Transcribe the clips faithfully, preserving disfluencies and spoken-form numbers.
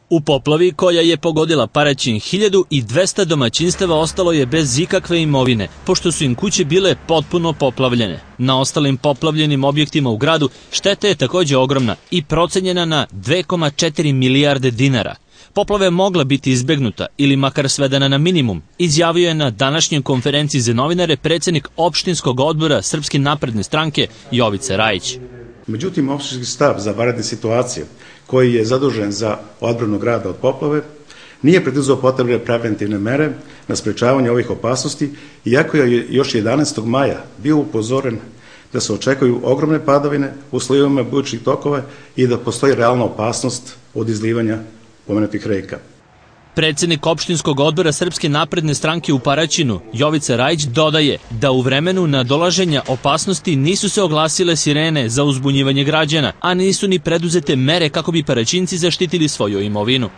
U poplavi koja je pogodila Paraćin, hiljadu dvesta domaćinstava ostalo je bez ikakve imovine, pošto su im kuće bile potpuno poplavljene. Na ostalim poplavljenim objektima u gradu šteta je takođe ogromna i procenjena na dve zarez četiri milijarde dinara. Poplava je mogla biti izbegnuta ili makar svedena na minimum, izjavio je na današnjoj konferenciji za novinare predsednik opštinskog odbora Srpske napredne stranke Jovica Rajić. Međutim, opštinski štab za vanredne situacije, koji je zadužen za odbranu grada od poplave, nije preduzeo potrebne preventivne mere na sprečavanje ovih opasnosti, iako je još jedanaestog maja bio upozoren da se očekuju ogromne padavine u slivovima bujičnih tokova i da postoji realna opasnost od izlivanja pomenutih reka. Predsednik opštinskog odbora Srpske napredne stranke u Paraćinu, Jovica Rajić, dodaje da u vremenu nadolaženja opasnosti nisu se oglasile sirene za uzbunjivanje građana, a nisu ni preduzete mere kako bi Paraćinci zaštitili svoju imovinu.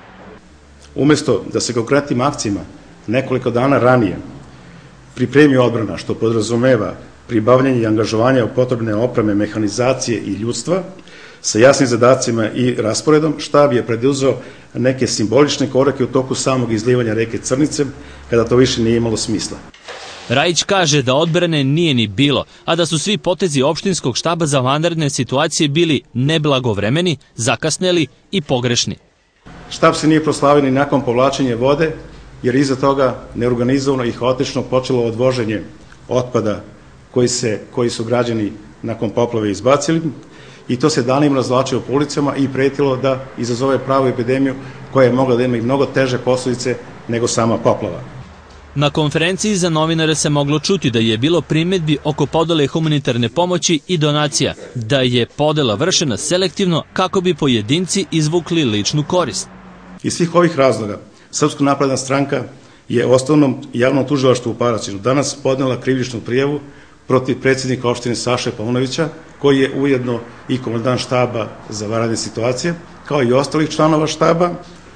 Umesto da se konkretnim akcijama nekoliko dana ranije pripremi odbrana, što podrazumeva pribavljanje i angažovanje potrebne opreme, mehanizacije i ljudstva, sa jasnim zadacima i rasporedom, štab je preduzeo neke simbolične korake u toku samog izlivanja reke Crnice, kada to više nije imalo smisla. Rajić kaže da odbrane nije ni bilo, a da su svi potezi opštinskog štaba za vanredne situacije bili neblagovremeni, zakasneli i pogrešni. Štab se nije proslavio ni nakon povlačenja vode, jer iza toga neorganizovano i haotično počelo odvoženje otpada koji, se, koji su građani nakon poplave izbacili, i to se danima razvlačilo po ulicama i pretilo da izazove pravu epidemiju koja je mogla da ima i mnogo teže posledice nego sama poplava. Na konferenciji za novinare se moglo čuti da je bilo primedbi oko podele humanitarne pomoći i donacija, da je podela vršena selektivno kako bi pojedinci izvukli ličnu korist. Iz svih ovih razloga, Srpska napredna stranka je osnovnom javnom tužilaštvu u Paraćinu danas podnela krivičnu prijavu protiv predsjednika opštine Saše Paunovića, koji je ujedno i komandant štaba za vanredne situacije, kao i ostalih članova štaba,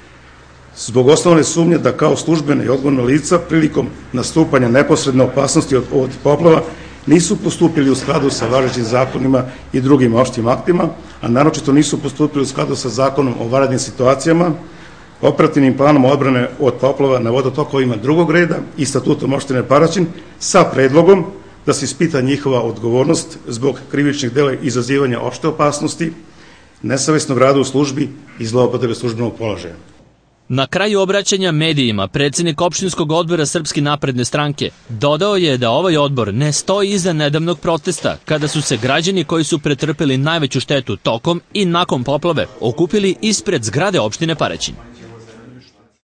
zbog osnovne sumnje da kao službene i odgovorna lica prilikom nastupanja neposredne opasnosti od, od poplava nisu postupili u skladu sa važećim zakonima i drugim opštim aktima, a naročito nisu postupili u skladu sa zakonom o vanrednim situacijama, operativnim planom odbrane od poplava na vodotokovima drugog reda i statutom opštine Paraćin, sa predlogom da se ispita njihova odgovornost zbog krivičnih dela izazivanja opšte opasnosti, nesavesnog rada u službi i zloupotrebe službenog položaja. Na kraju obraćanja medijima, predsednik opštinskog odbora Srpske napredne stranke dodao je da ovaj odbor ne stoji iza nedavnog protesta, kada su se građani koji su pretrpeli najveću štetu tokom i nakon poplave okupili ispred zgrade opštine Paraćin.